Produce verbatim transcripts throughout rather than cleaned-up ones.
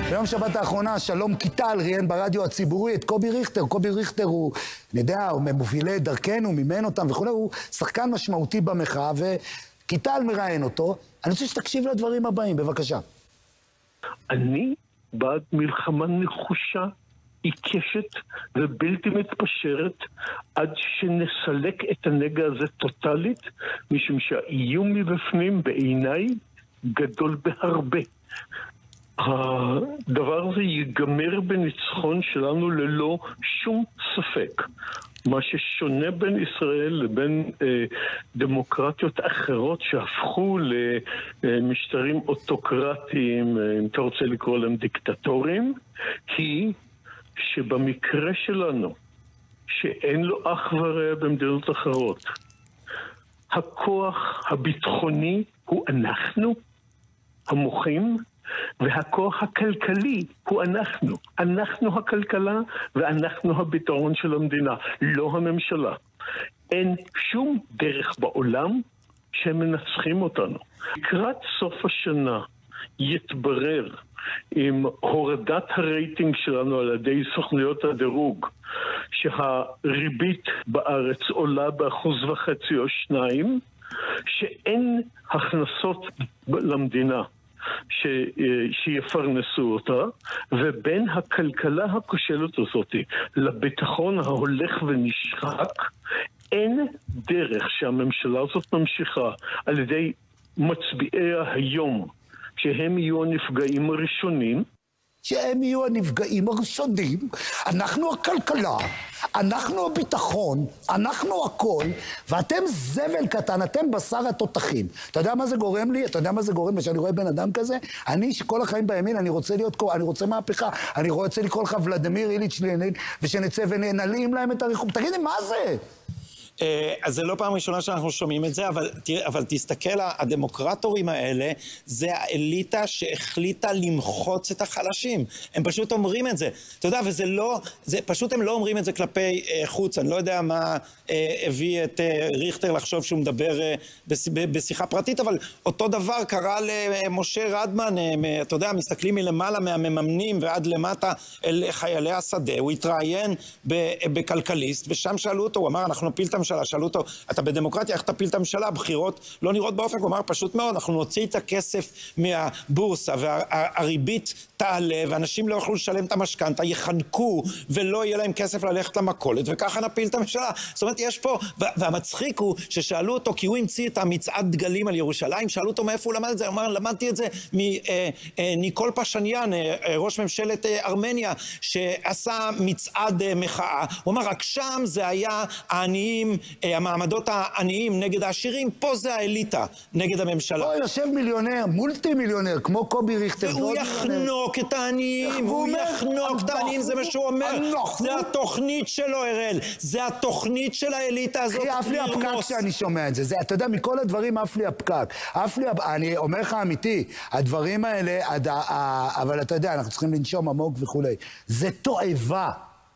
ביום שבת האחרונה, שלום קיטל ראיין ברדיו הציבורי את קובי ריכטר. קובי ריכטר הוא, אני יודע, הוא ממובילי דרכנו, מימן אותם וכו', הוא שחקן משמעותי במחאה, וקיטל מראיין אותו. אני רוצה שתקשיב לדברים הבאים, בבקשה. אני בעד מלחמה נחושה, עיקשת ובלתי מתפשרת, עד שנסלק את הנגע הזה טוטלית, משום שהאיום מבפנים בעיניי גדול בהרבה. הדבר הזה ייגמר בניצחון שלנו ללא שום ספק. מה ששונה בין ישראל לבין אה, דמוקרטיות אחרות שהפכו למשטרים אוטוקרטיים, אם אתה רוצה לקרוא להם דיקטטוריים, היא שבמקרה שלנו, שאין לו אח ורע במדינות אחרות, הכוח הביטחוני הוא אנחנו, המוחים, והכוח הכלכלי הוא אנחנו. אנחנו הכלכלה ואנחנו הביטחון של המדינה, לא הממשלה. אין שום דרך בעולם שהם מנצחים אותנו. לקראת סוף השנה יתברר עם הורדת הרייטינג שלנו על ידי סוכנויות הדירוג, שהריבית בארץ עולה באחוז וחצי או שניים, שאין הכנסות למדינה ש... שיפרנסו אותה, ובין הכלכלה הכושלת הזאת לביטחון ההולך ונשחק, אין דרך שהממשלה הזאת ממשיכה על ידי מצביעיה היום, שהם יהיו הנפגעים הראשונים. שהם יהיו הנפגעים הראשונים, אנחנו הכלכלה, אנחנו הביטחון, אנחנו הכל, ואתם זבל קטן, אתם בשר התותחים. אתה יודע מה זה גורם לי? אתה יודע מה זה גורם לי? שאני רואה בן אדם כזה? אני שכל החיים בימין, אני רוצה להיות, אני רוצה מהפכה, אני רוצה לקרוא לך ולדימיר איליץ' לנין, ושנצא ונעלים להם את הריחום. תגידי, מה זה? אז זה לא פעם ראשונה שאנחנו שומעים את זה, אבל, אבל תסתכל, הדמוקרטורים האלה, זה האליטה שהחליטה למחוץ את החלשים. הם פשוט אומרים את זה. אתה יודע, וזה לא, זה, פשוט הם לא אומרים את זה כלפי אה, חוץ. אני לא יודע מה אה, הביא את אה, ריכטר לחשוב שהוא מדבר אה, בש, בשיחה פרטית, אבל אותו דבר קרה למשה רדמן, אה, אתה יודע, מסתכלים מלמעלה מהמממנים ועד למטה אל חיילי השדה. הוא התראיין בכלכליסט, ושם שאלו אותו, הוא אמר, אנחנו נפיל את הממשלה, שאלו אותו, אתה בדמוקרטיה, איך תפיל את הממשלה? הבחירות לא נראות באופן, הוא אמר, פשוט מאוד, אנחנו נוציא את הכסף מהבורסה, והריבית תעלה, ואנשים לא יוכלו לשלם את המשכנתה, יחנקו, ולא יהיה להם כסף ללכת למכולת, וככה נפיל את הממשלה. זאת אומרת, יש פה, והמצחיק הוא ששאלו אותו, כי הוא המציא את המצעד דגלים על ירושלים, שאלו אותו מאיפה הוא למד את זה, הוא אמר, למדתי את זה מניקול פשניאן, ראש ממשלת ארמניה, שעשה מצעד מחאה. הוא אמר, רק שם זה היה העניים, המעמדות העניים נגד העשירים, פה זה האליטה נגד הממשלה. פה יושב מיליונר, מולטי מיליונר, כמו קובי ריכטר. והוא יחנוק את העניים, הוא יחנוק את העניים, זה מה שהוא אומר. זה התוכנית שלו, הראל. זה התוכנית של האליטה הזאת. אחי, אף לי הפקק שאני שומע את זה. אתה יודע, מכל הדברים אף לי הפקק. אף לי, אני אומר לך אמיתי, הדברים האלה, אבל אתה יודע, אנחנו צריכים לנשום עמוק וכולי. זה תועבה.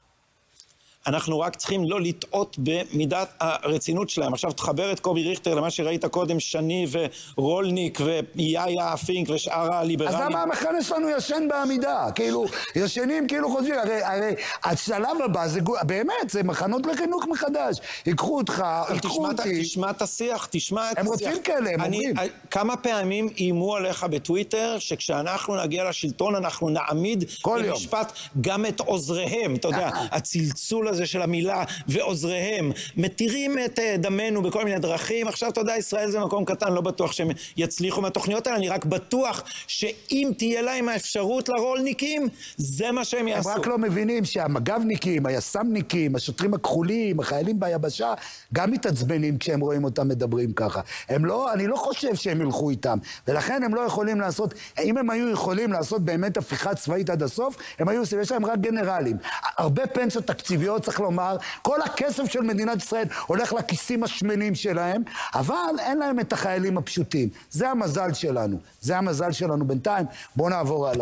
אנחנו רק צריכים לא לטעות במידת הרצינות שלהם. עכשיו תחבר את קובי ריכטר למה שראית קודם, שני ורולניק ויאיה פינק ושאר הליברלים. אז למה המחנה שלנו ישן בעמידה? כאילו, ישנים כאילו חושבים, הרי, הרי השלב הבא זה באמת, זה מחנות לחינוך מחדש. ייקחו אותך, ייקחו אותי. תשמע את השיח, תשמע את הם השיח. הם רוצים כאלה, הם אומרים. כמה פעמים איימו עליך בטוויטר, שכשאנחנו נגיע לשלטון אנחנו נעמיד במשפט גם את עוזריהם. אתה יודע, הצלצול הזה של המילה ועוזריהם, מתירים את דמנו בכל מיני דרכים. עכשיו, אתה יודע, ישראל זה מקום קטן, לא בטוח שהם יצליחו מהתוכניות האלה, אני רק בטוח שאם תהיה להם האפשרות לרולניקים, זה מה שהם יעשו. הם רק לא מבינים שהמג"בניקים, היס"מניקים, השוטרים הכחולים, החיילים ביבשה, גם מתעצבנים כשהם רואים אותם מדברים ככה. הם לא, אני לא חושב שהם ילכו איתם, ולכן הם לא יכולים לעשות, אם הם היו יכולים לעשות באמת הפיכה צבאית עד הסוף, הם היו, יש להם רק גנרלים. הרבה פנסיות תקציביות, צריך לומר, כל הכסף של מדינת ישראל הולך לכיסים השמנים שלהם, אבל אין להם את החיילים הפשוטים. זה המזל שלנו. זה המזל שלנו בינתיים. בואו נעבור הלאה.